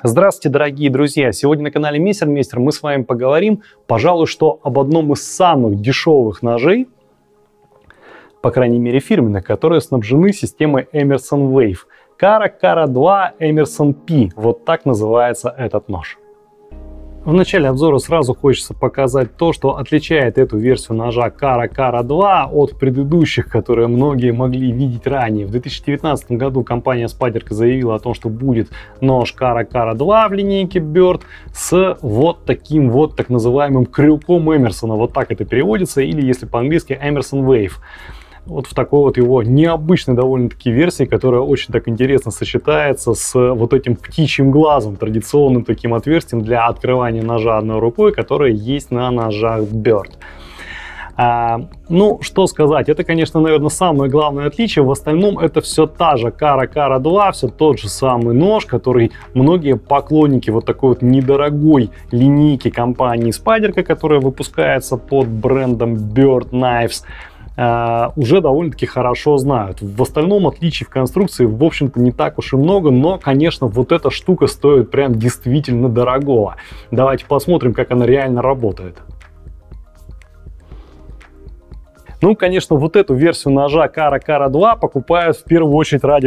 Здравствуйте, дорогие друзья! Сегодня на канале Мессермейстер мы с вами поговорим, пожалуй, что об одном из самых дешевых ножей, по крайней мере фирменных, которые снабжены системой Emerson Wave. Kara 2 Emerson P. Вот так называется этот нож. В начале обзора сразу хочется показать то, что отличает эту версию ножа Kara 2 от предыдущих, которые многие могли видеть ранее. В 2019 году компания Spyderco заявила о том, что будет нож Kara 2 в линейке Bird с вот таким вот так называемым крюком Эмерсона. Вот так это переводится, или если по-английски Emerson Wave. Вот в такой вот его необычной довольно-таки версии, которая очень так интересно сочетается с вот этим птичьим глазом, традиционным таким отверстием для открывания ножа одной рукой, которое есть на ножах Bird. Ну, что сказать, это, конечно, наверное, самое главное отличие. В остальном это все та же Kara 2, все тот же самый нож, который многие поклонники вот такой вот недорогой линейки компании Spyderco, которая выпускается под брендом Bird Knives, уже довольно-таки хорошо знают. В остальном отличий в конструкции, в общем-то, не так уж и много, но, конечно, вот эта штука стоит прям действительно дорогого. Давайте посмотрим, как она реально работает. Ну, конечно, вот эту версию ножа Kara 2 покупают в первую очередь ради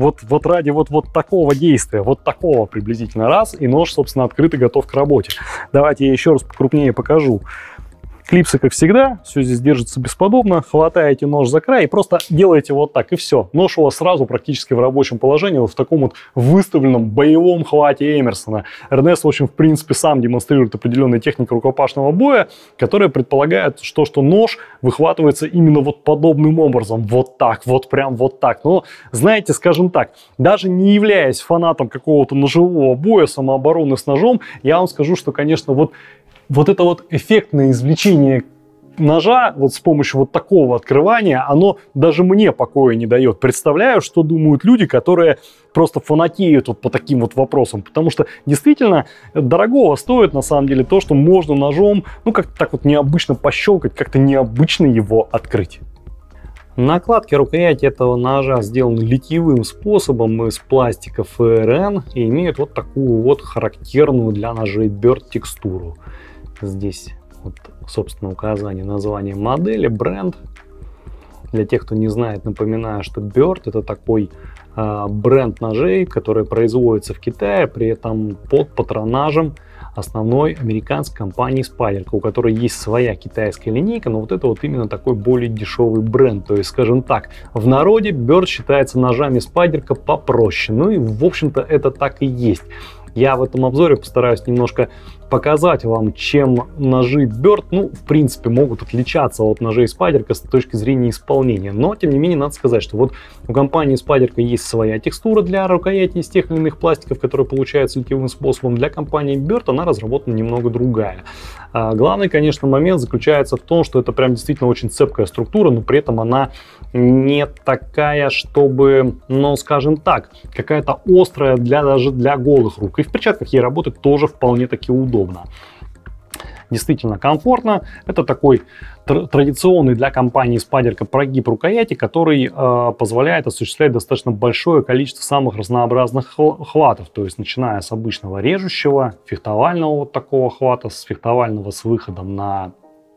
вот такого действия, вот такого приблизительно раз, и нож, собственно, открыт и готов к работе. Давайте я еще раз покрупнее покажу. Клипсы, как всегда, все здесь держится бесподобно. Хватаете нож за край и просто делаете вот так, и все. Нож у вас сразу практически в рабочем положении, вот в таком вот выставленном боевом хвате Эмерсона. Эрнест, в общем, в принципе, сам демонстрирует определенную технику рукопашного боя, которая предполагает, что нож выхватывается именно вот подобным образом. Вот так, вот прям вот так. Но, знаете, скажем так, даже не являясь фанатом какого-то ножевого боя, самообороны с ножом, я вам скажу, что, конечно, вот это вот эффектное извлечение ножа вот с помощью вот такого открывания, оно даже мне покоя не дает. Представляю, что думают люди, которые просто фанатеют вот по таким вот вопросам. Потому что действительно дорогого стоит на самом деле то, что можно ножом, ну как-то так вот необычно пощелкать, как-то необычно его открыть. Накладки рукояти этого ножа сделаны литьевым способом из пластика ФРН и имеют вот такую вот характерную для ножей Bird текстуру. Здесь вот, собственно, указание названия модели, бренд. Для тех, кто не знает, напоминаю, что Bird это такой бренд ножей, который производится в Китае, при этом под патронажем основной американской компании Spyderco, у которой есть своя китайская линейка, но вот это вот именно такой более дешевый бренд. То есть, скажем так, в народе Bird считается ножами Spyderco попроще. Ну и, в общем-то, это так и есть. Я в этом обзоре постараюсь немножко показать вам, чем ножи Bird, ну, в принципе, могут отличаться от ножей Spyderco с точки зрения исполнения. Но, тем не менее, надо сказать, что вот у компании Spyderco есть своя текстура для рукояти из тех или иных пластиков, которые получаются литьевым способом. Для компании Bird она разработана немного другая. Главный, конечно, момент заключается в том, что это прям действительно очень цепкая структура, но при этом она не такая, чтобы, ну, скажем так, какая-то острая даже для голых рук. И в перчатках ей работать тоже вполне-таки удобно. Действительно комфортно. Это такой традиционный для компании Spyderco прогиб рукояти, который позволяет осуществлять достаточно большое количество самых разнообразных хватов. То есть начиная с обычного режущего, фехтовального вот такого хвата, с фехтовального с выходом на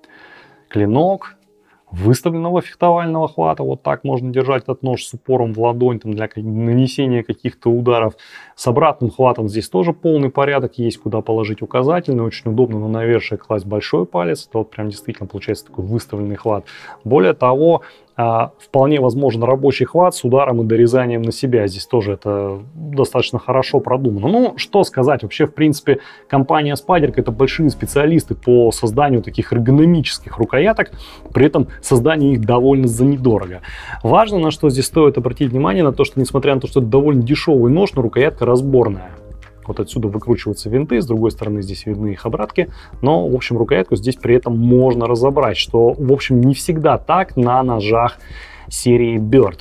клинок, выставленного фехтовального хвата, вот так можно держать этот нож с упором в ладонь там, для нанесения каких-то ударов. С обратным хватом здесь тоже полный порядок, есть куда положить указательный, очень удобно на навершие класть большой палец, это вот прям действительно получается такой выставленный хват. Более того, вполне возможен рабочий хват с ударом и дорезанием на себя. Здесь тоже это достаточно хорошо продумано. Ну, что сказать, вообще, в принципе, компания Spyderco это большие специалисты по созданию таких эргономических рукояток, при этом создание их довольно за недорого. Важно, на что здесь стоит обратить внимание, на то, что несмотря на то, что это довольно дешевый нож, но рукоятка разборная. Вот отсюда выкручиваются винты, с другой стороны здесь видны их обратки, но, в общем, рукоятку здесь при этом можно разобрать, что, в общем, не всегда так на ножах серии Bird.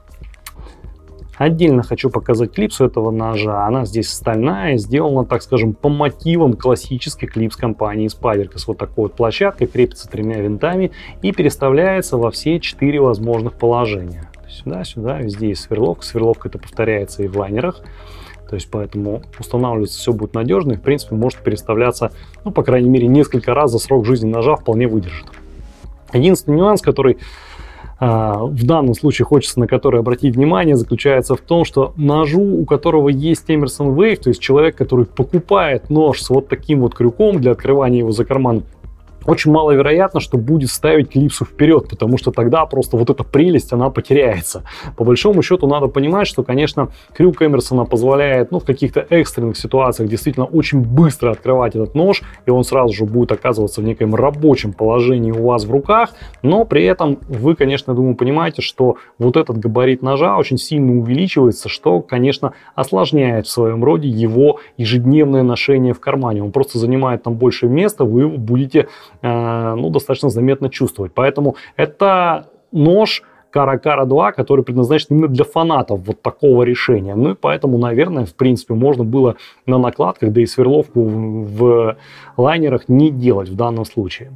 Отдельно хочу показать клипсу этого ножа. Она здесь стальная, сделана, так скажем, по мотивам классических клипс компании Spyderco. С вот такой вот площадкой, крепится 3 винтами и переставляется во все 4 возможных положения. Сюда, сюда, везде есть сверловка. Сверловка это повторяется и в лайнерах. То есть поэтому устанавливаться все будет надежно и, в принципе, может переставляться, ну, по крайней мере, несколько раз за срок жизни ножа вполне выдержит. Единственный нюанс, который в данном случае хочется на который обратить внимание, заключается в том, что ножу, у которого есть Emerson Wave, то есть человек, который покупает нож с вот таким вот крюком для открывания его за карман, очень маловероятно, что будет ставить клипсу вперед, потому что тогда просто вот эта прелесть, она потеряется. По большому счету надо понимать, что, конечно, крюк Эмерсона позволяет, ну, в каких-то экстренных ситуациях действительно очень быстро открывать этот нож, и он сразу же будет оказываться в некоем рабочем положении у вас в руках, но при этом вы, конечно, думаю, понимаете, что вот этот габарит ножа очень сильно увеличивается, что, конечно, осложняет в своем роде его ежедневное ношение в кармане. Он просто занимает там больше места, вы его будете ну, достаточно заметно чувствовать. Поэтому это нож Кара 2, который предназначен именно для фанатов вот такого решения. Ну и поэтому, наверное, в принципе, можно было на накладках, да и сверловку в лайнерах не делать в данном случае.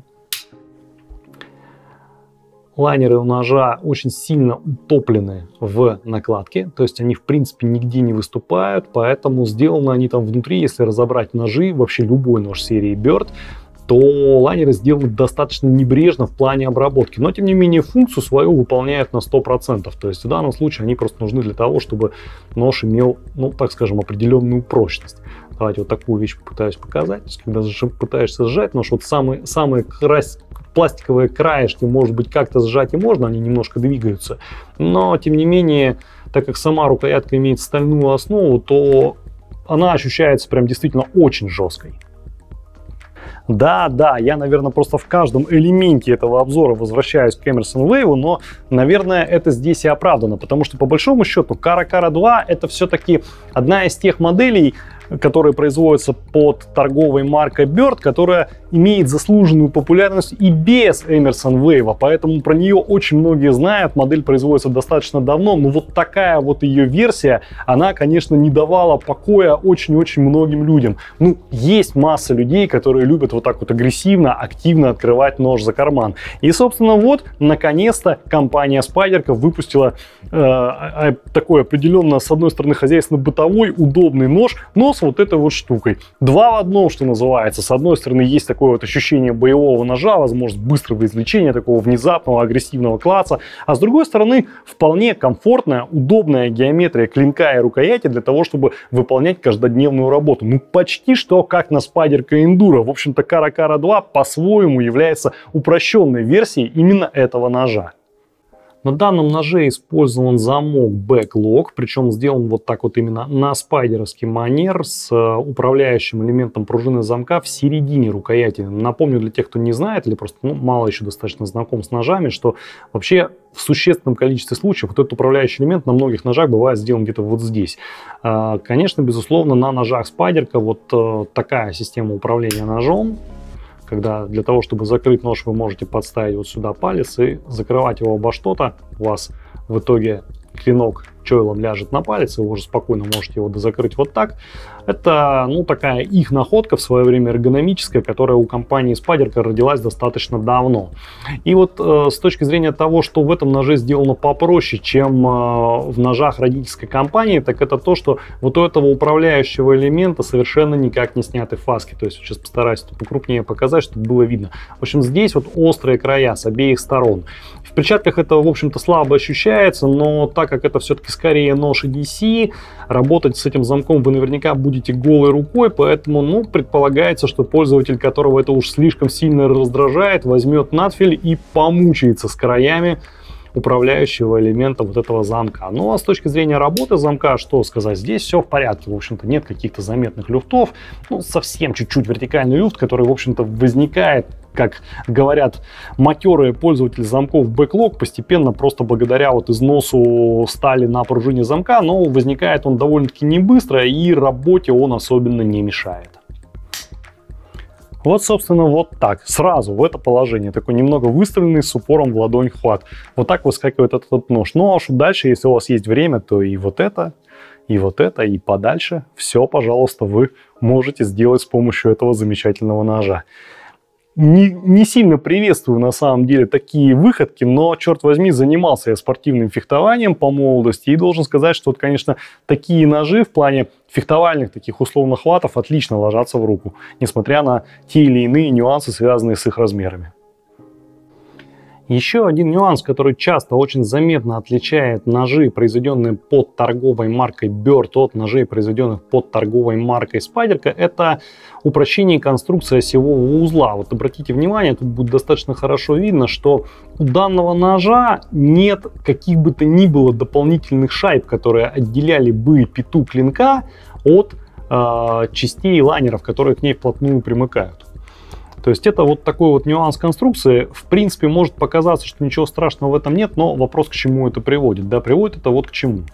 Лайнеры у ножа очень сильно утоплены в накладке, то есть они в принципе нигде не выступают, поэтому сделаны они там внутри, если разобрать ножи, вообще любой нож серии Bird, то лайнеры сделаны достаточно небрежно в плане обработки. Но, тем не менее, функцию свою выполняют на 100%. То есть в данном случае они просто нужны для того, чтобы нож имел, ну, так скажем, определенную прочность. Давайте вот такую вещь попытаюсь показать. То есть, когда пытаешься сжать нож, вот самые пластиковые краешки, может быть, как-то сжать и можно, они немножко двигаются. Но, тем не менее, так как сама рукоятка имеет стальную основу, то она ощущается прям действительно очень жесткой. Да, я, наверное, просто в каждом элементе этого обзора возвращаюсь к Emerson Wave, но, наверное, это здесь и оправдано, потому что, по большому счету, Кара 2 это все-таки одна из тех моделей, которые производятся под торговой маркой Bird, которая имеет заслуженную популярность и без Emerson Wave, поэтому про нее очень многие знают, модель производится достаточно давно, но вот такая вот ее версия, она, конечно, не давала покоя очень-очень многим людям. Ну, есть масса людей, которые любят вот так вот агрессивно, активно открывать нож за карман. И, собственно, вот, наконец-то компания Spyderco выпустила такой определенно, с одной стороны, хозяйственно-бытовой, удобный нож, но с вот этой вот штукой. Два в одном, что называется. С одной стороны, есть такое вот ощущение боевого ножа, возможность быстрого извлечения, такого внезапного агрессивного клаца, а с другой стороны, вполне комфортная, удобная геометрия клинка и рукояти для того, чтобы выполнять каждодневную работу. Ну, почти что как на Spyderco Enduro. В общем-то, Кара 2 по-своему является упрощенной версией именно этого ножа. На данном ноже использован замок Backlog, причем сделан вот так вот именно на спайдеровский манер с управляющим элементом пружины замка в середине рукояти. Напомню для тех, кто не знает или просто мало еще достаточно знаком с ножами, что вообще в существенном количестве случаев вот этот управляющий элемент на многих ножах бывает сделан где-то вот здесь. Конечно, безусловно, на ножах Spyderco вот такая система управления ножом, когда для того, чтобы закрыть нож, вы можете подставить вот сюда палец и закрывать его обо что-то. У вас в итоге клинок чойлом ляжет на палец, и вы уже спокойно можете его дозакрыть вот так. Это, ну, такая их находка в свое время эргономическая, которая у компании Spyderco родилась достаточно давно. И вот с точки зрения того, что в этом ноже сделано попроще, чем в ножах родительской компании, так это то, что вот у этого управляющего элемента совершенно никак не сняты фаски. То есть сейчас постараюсь это покрупнее показать, чтобы было видно. В общем, здесь вот острые края с обеих сторон. В перчатках это, в общем-то, слабо ощущается, но так как это все-таки скорее нож EDC, работать с этим замком вы наверняка будете голой рукой, поэтому, ну, предполагается, что пользователь, которого это уж слишком сильно раздражает, возьмет надфиль и помучается с краями управляющего элемента вот этого замка. Ну а с точки зрения работы замка, что сказать, здесь все в порядке, в общем-то нет каких-то заметных люфтов, ну совсем чуть-чуть вертикальный люфт, который в общем-то возникает, как говорят матерые пользователи замков Backlog, постепенно просто благодаря вот износу стали на пружине замка, но возникает он довольно-таки не быстро и работе он особенно не мешает. Вот, собственно, вот так, сразу в это положение, такой немного выставленный с упором в ладонь хват. Вот так выскакивает этот нож. Ну, а что дальше, если у вас есть время, то и вот это, и подальше. Все, пожалуйста, вы можете сделать с помощью этого замечательного ножа. не сильно приветствую на самом деле такие выходки, но, черт возьми, занимался я спортивным фехтованием по молодости и должен сказать, что, вот, конечно, такие ножи в плане фехтовальных таких условно хватов отлично ложатся в руку, несмотря на те или иные нюансы, связанные с их размерами. Еще один нюанс, который часто очень заметно отличает ножи, произведенные под торговой маркой Bird, от ножей, произведенных под торговой маркой Spyderco, это упрощение конструкции осевого узла. Вот обратите внимание, тут будет достаточно хорошо видно, что у данного ножа нет каких бы то ни было дополнительных шайб, которые отделяли бы пету клинка от частей лайнеров, которые к ней вплотную примыкают. То есть это вот такой вот нюанс конструкции. В принципе, может показаться, что ничего страшного в этом нет, но вопрос, к чему это приводит. Да, приводит это вот к чему.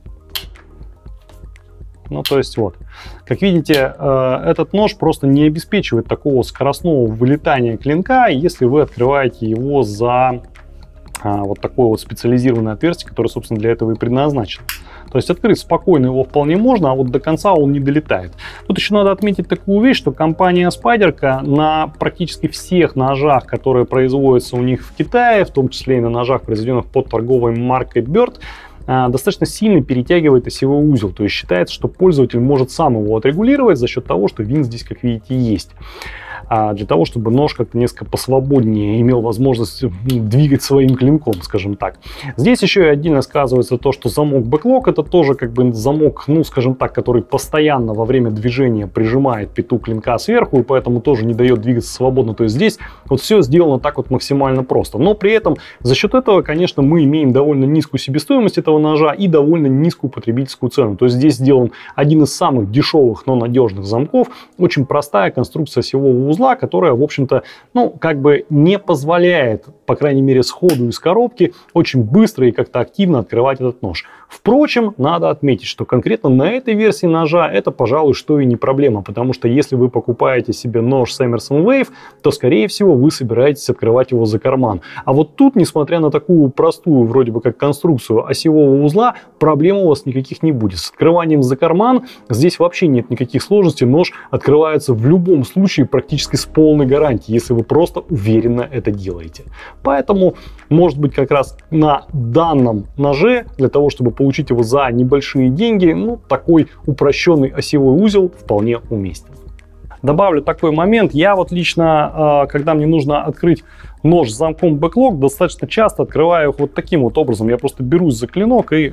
Ну, то есть вот. Как видите, этот нож просто не обеспечивает такого скоростного вылетания клинка, если вы открываете его за вот такое вот специализированное отверстие, которое, собственно, для этого и предназначено. То есть открыть спокойно его вполне можно, а вот до конца он не долетает. Тут еще надо отметить такую вещь, что компания Spyderco на практически всех ножах, которые производятся у них в Китае, в том числе и на ножах, произведенных под торговой маркой Bird, достаточно сильно перетягивает осевой узел. То есть считается, что пользователь может сам его отрегулировать за счет того, что винт здесь, как видите, есть. Для того, чтобы нож как-то несколько посвободнее имел возможность двигать своим клинком, скажем так. Здесь еще и отдельно сказывается то, что замок бэклок — это тоже как бы замок, ну, скажем так, который постоянно во время движения прижимает пету клинка сверху, и поэтому тоже не дает двигаться свободно. То есть здесь вот все сделано так вот максимально просто. Но при этом за счет этого, конечно, мы имеем довольно низкую себестоимость этого ножа и довольно низкую потребительскую цену. То есть здесь сделан один из самых дешевых, но надежных замков. Очень простая конструкция осевого узла, которая, в общем-то, ну, как бы не позволяет, по крайней мере, сходу из коробки очень быстро и как-то активно открывать этот нож. Впрочем, надо отметить, что конкретно на этой версии ножа это, пожалуй, что и не проблема, потому что если вы покупаете себе нож с Emerson Wave, то, скорее всего, вы собираетесь открывать его за карман. А вот тут, несмотря на такую простую, вроде бы как конструкцию осевого узла, проблем у вас никаких не будет. С открыванием за карман здесь вообще нет никаких сложностей, нож открывается в любом случае практически с полной гарантией, если вы просто уверенно это делаете. Поэтому, может быть, как раз на данном ноже, для того, чтобы получить его за небольшие деньги, ну, такой упрощенный осевой узел вполне уместен. Добавлю такой момент. Я вот лично, когда мне нужно открыть нож с замком бэклок, достаточно часто открываю их вот таким вот образом. Я просто берусь за клинок и...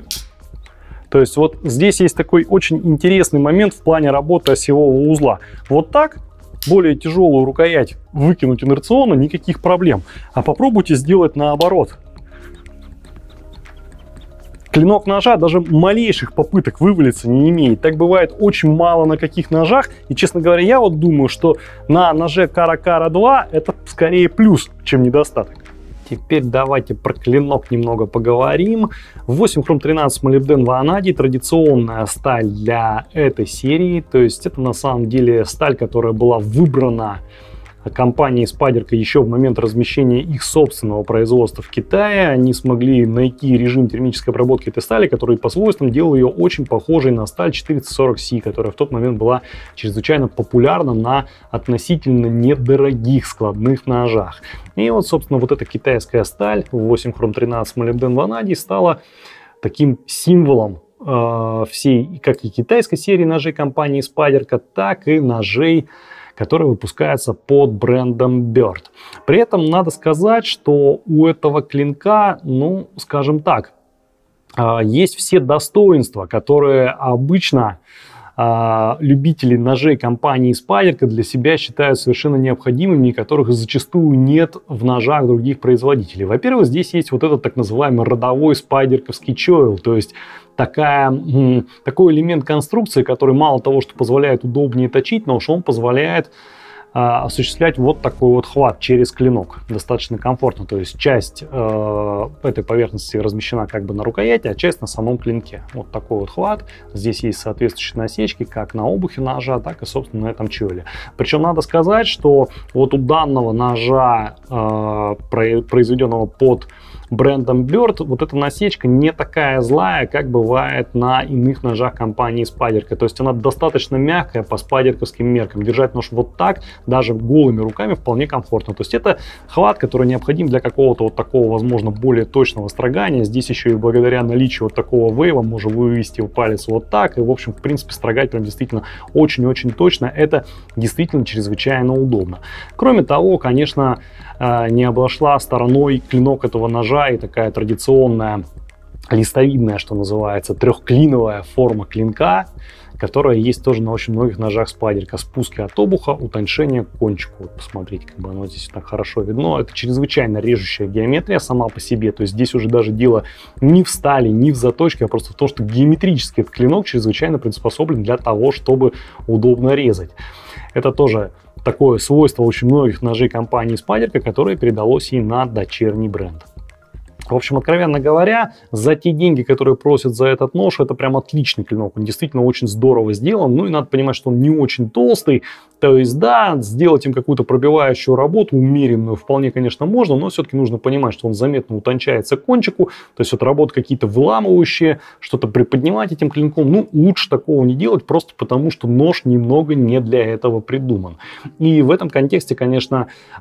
То есть вот здесь есть такой очень интересный момент в плане работы осевого узла. Вот так более тяжелую рукоять выкинуть инерционно, никаких проблем. А попробуйте сделать наоборот. Клинок ножа даже малейших попыток вывалиться не имеет. Так бывает очень мало на каких ножах. И, честно говоря, я вот думаю, что на ноже Cara 2 это скорее плюс, чем недостаток. Теперь давайте про клинок немного поговорим. 8 хром 13 молибден ванадий, традиционная сталь для этой серии. То есть это на самом деле сталь, которая была выбрана компании Spyderco еще в момент размещения их собственного производства в Китае. Они смогли найти режим термической обработки этой стали, который по свойствам делал ее очень похожей на сталь 440C, которая в тот момент была чрезвычайно популярна на относительно недорогих складных ножах. И вот, собственно, вот эта китайская сталь 8 хром 13 молибден ванадий стала таким символом всей, как и китайской серии ножей компании Spyderco, так и ножей, которые выпускаются под брендом Bird. При этом надо сказать, что у этого клинка, ну, скажем так, есть все достоинства, которые обычно любители ножей компании Spyderco для себя считают совершенно необходимыми, и которых зачастую нет в ножах других производителей. Во-первых, здесь есть вот этот так называемый родовой спайдерковский чойл, то есть такой элемент конструкции, который мало того, что позволяет удобнее точить нож, он позволяет осуществлять вот такой вот хват через клинок. Достаточно комфортно. То есть часть этой поверхности размещена как бы на рукояти, а часть на самом клинке. Вот такой вот хват. Здесь есть соответствующие насечки как на обухе ножа, так и, собственно, на этом чойле. Причем надо сказать, что вот у данного ножа, произведенного под брендом Bird вот эта насечка не такая злая, как бывает на иных ножах компании Spyderco. То есть она достаточно мягкая по спайдерковским меркам. Держать нож вот так, даже голыми руками, вполне комфортно. То есть это хват, который необходим для какого-то вот такого, возможно, более точного строгания. Здесь еще и благодаря наличию вот такого вейва можем вывести палец вот так. И, в общем, в принципе, строгать прям действительно очень-очень точно. Это действительно чрезвычайно удобно. Кроме того, конечно, не обошла стороной клинок этого ножа и такая традиционная листовидная, что называется, трехклиновая форма клинка, которая есть тоже на очень многих ножах Spyderco. Спуски от обуха, утоньшение к кончику. Вот посмотрите, как бы оно здесь так хорошо видно. Это чрезвычайно режущая геометрия сама по себе. То есть здесь уже даже дело не в стали, не в заточке, а просто в том, что геометрически этот клинок чрезвычайно приспособлен для того, чтобы удобно резать. Это тоже такое свойство очень многих ножей компании Spyderco, которое передалось и на дочерний бренд. В общем, откровенно говоря, за те деньги, которые просят за этот нож, это прям отличный клинок. Он действительно очень здорово сделан. Ну и надо понимать, что он не очень толстый. То есть, да, сделать им какую-то пробивающую работу, умеренную, вполне, конечно, можно, но все-таки нужно понимать, что он заметно утончается к кончику. То есть, вот работы какие-то выламывающие, что-то приподнимать этим клинком, ну, лучше такого не делать, просто потому, что нож немного не для этого придуман. И в этом контексте, конечно,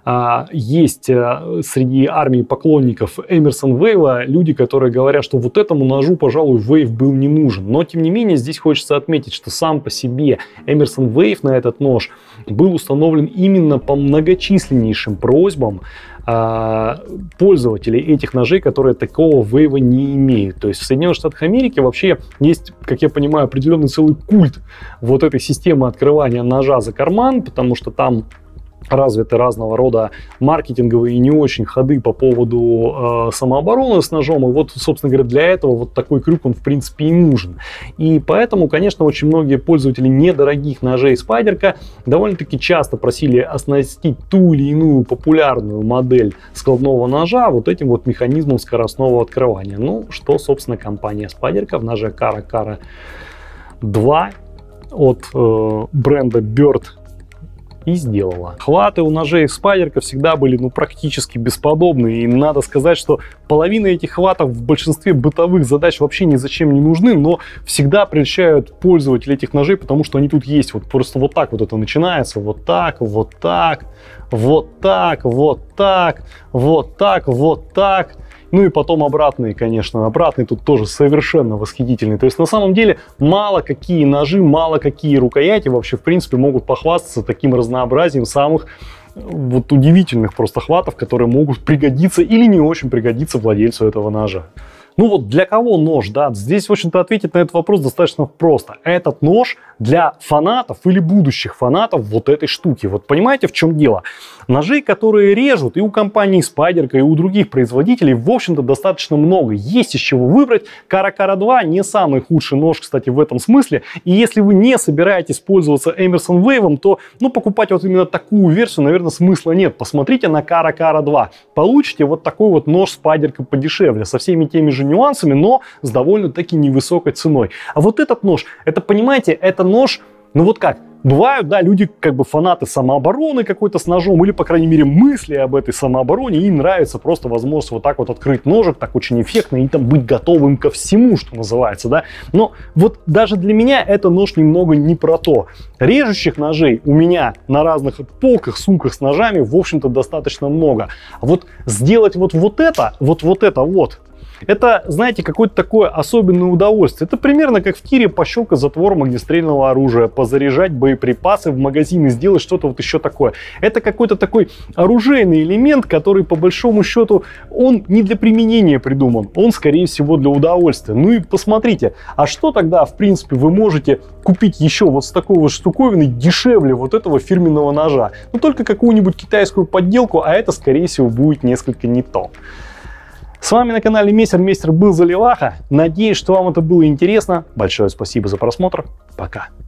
есть среди армии поклонников Эмерсон Вейва люди, которые говорят, что вот этому ножу, пожалуй, Вейв был не нужен. Но, тем не менее, здесь хочется отметить, что сам по себе Эмерсон Вейв на этот нож был установлен именно по многочисленнейшим просьбам пользователей этих ножей, которые такого вейва не имеют. То есть в Соединенных Штатах Америки вообще есть, как я понимаю, определенный целый культ вот этой системы открывания ножа за карман, потому что там развиты разного рода маркетинговые и не очень ходы по поводу самообороны с ножом. И вот, собственно говоря, для этого вот такой крюк, он в принципе и нужен. И поэтому, конечно, очень многие пользователи недорогих ножей Spyderco довольно-таки часто просили оснастить ту или иную популярную модель складного ножа вот этим вот механизмом скоростного открывания. Ну, что, собственно, компания Spyderco в ноже Cara 2 от бренда Bird и сделала. Хваты у ножей Spyderco всегда были практически бесподобные. И надо сказать, что половина этих хватов в большинстве бытовых задач вообще ни зачем не нужны, но всегда прельщают пользователей этих ножей, потому что они тут есть. Вот просто вот так вот это начинается. Вот так, вот так, вот так, вот так, вот так, вот так. Ну и потом обратные, конечно. Обратные тут тоже совершенно восхитительные. То есть на самом деле мало какие ножи, мало какие рукояти вообще в принципе могут похвастаться таким разнообразием самых вот удивительных просто хватов, которые могут пригодиться или не очень пригодиться владельцу этого ножа. Ну вот для кого нож, да? Здесь, в общем-то, ответить на этот вопрос достаточно просто. Этот нож для фанатов или будущих фанатов вот этой штуки. Вот понимаете, в чем дело? Ножей, которые режут и у компании Spyderco, и у других производителей, в общем-то, достаточно много. Есть из чего выбрать. Cara 2 не самый худший нож, кстати, в этом смысле. И если вы не собираетесь пользоваться Emerson Wave, то покупать вот именно такую версию, наверное, смысла нет. Посмотрите на Cara 2. Получите вот такой вот нож Spyderco подешевле, со всеми теми же нюансами, но с довольно-таки невысокой ценой. А вот этот нож, это, понимаете, это нож, ну вот как, бывают, да, люди как бы фанаты самообороны какой-то с ножом, или, по крайней мере, мысли об этой самообороне, и им нравится просто возможность вот так вот открыть ножик, так очень эффектно, и там быть готовым ко всему, что называется, да. Но вот даже для меня это нож немного не про то. Режущих ножей у меня на разных полках, сумках с ножами, в общем-то, достаточно много. А вот сделать вот это, это, знаете, какое-то такое особенное удовольствие. Это примерно как в тире пощелкать затвором огнестрельного оружия, позаряжать боеприпасы в магазин и сделать что-то вот еще такое. Это какой-то такой оружейный элемент, который, по большому счету, он не для применения придуман. Он, скорее всего, для удовольствия. Ну и посмотрите, а что тогда, в принципе, вы можете купить еще вот с такой вот штуковиной дешевле вот этого фирменного ножа? Ну, только какую-нибудь китайскую подделку, а это, скорее всего, будет несколько не то. С вами на канале Мессер был Заливаха. Надеюсь, что вам это было интересно. Большое спасибо за просмотр. Пока.